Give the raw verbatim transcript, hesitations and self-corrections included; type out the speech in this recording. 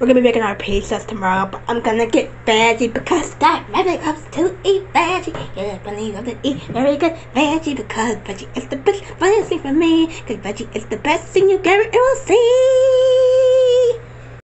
We're gonna be making our pizzas tomorrow, but I'm gonna get veggie because that rabbit loves to eat veggie. Yeah, bunny loves to eat very good veggie because veggie is the best funniest thing for me. Cause veggie is the best thing you ever will see.